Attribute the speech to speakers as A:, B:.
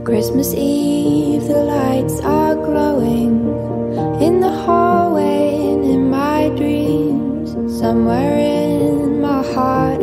A: Christmas Eve, the lights are glowing in the hallway and in my dreams. Somewhere in my heart